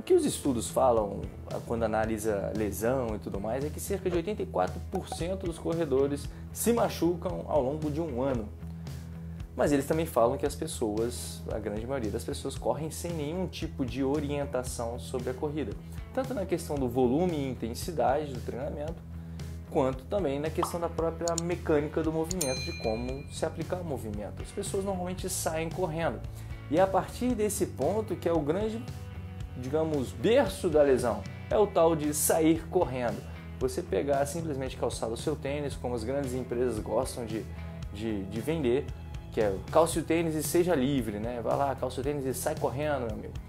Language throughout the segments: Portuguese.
que os estudos falam, quando analisa lesão e tudo mais, é que cerca de 84% dos corredores se machucam ao longo de um ano. Mas eles também falam que as pessoas, a grande maioria das pessoas, correm sem nenhum tipo de orientação sobre a corrida. Tanto na questão do volume e intensidade do treinamento, quanto também na questão da própria mecânica do movimento, de como se aplicar o movimento. As pessoas normalmente saem correndo. E é a partir desse ponto que é o grande, digamos, berço da lesão. É o tal de sair correndo. Você pegar, simplesmente calçar o seu tênis, como as grandes empresas gostam de vender, que é calce o tênis e seja livre, né? Vai lá, calça o tênis e sai correndo, meu amigo.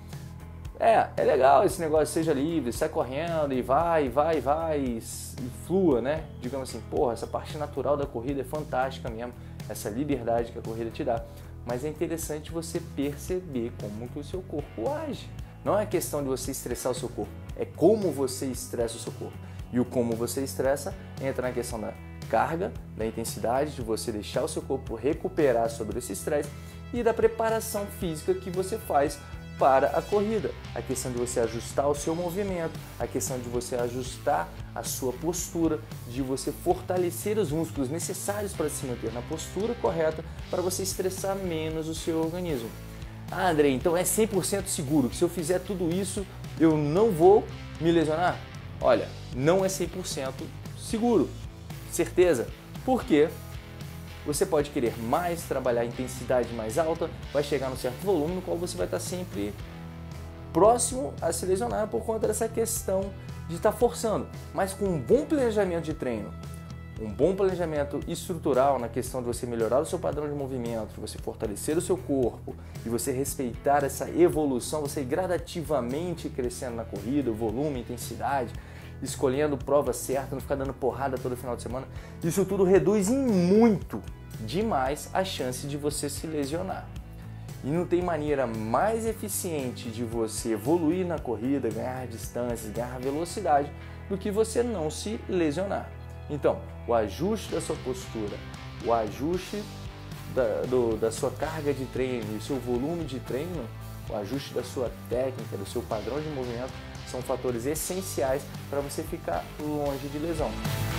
É legal esse negócio de seja livre, sai correndo e vai, e flua, né? Digamos assim, porra, essa parte natural da corrida é fantástica mesmo, essa liberdade que a corrida te dá. Mas é interessante você perceber como que o seu corpo age. Não é questão de você estressar o seu corpo, é como você estressa o seu corpo. E o como você estressa entra na questão da carga, da intensidade, de você deixar o seu corpo recuperar sobre esse estresse e da preparação física que você faz para a corrida. A questão de você ajustar o seu movimento, a questão de você ajustar a sua postura, de você fortalecer os músculos necessários para se manter na postura correta para você estressar menos o seu organismo. Ah, Andrei, então é 100% seguro que se eu fizer tudo isso eu não vou me lesionar? Olha, não é 100% seguro. Certeza, porque você pode querer mais, trabalhar a intensidade mais alta, vai chegar num certo volume no qual você vai estar sempre próximo a se lesionar por conta dessa questão de estar forçando. Mas com um bom planejamento de treino, um bom planejamento estrutural na questão de você melhorar o seu padrão de movimento, de você fortalecer o seu corpo, de você respeitar essa evolução, você ir gradativamente crescendo na corrida, o volume, a intensidade, escolhendo prova certa, não ficar dando porrada todo final de semana. Isso tudo reduz em muito, demais, a chance de você se lesionar. E não tem maneira mais eficiente de você evoluir na corrida, ganhar distâncias, ganhar velocidade, do que você não se lesionar. Então, o ajuste da sua postura, o ajuste da sua carga de treino e o seu volume de treino, o ajuste da sua técnica, do seu padrão de movimento, são fatores essenciais para você ficar longe de lesão.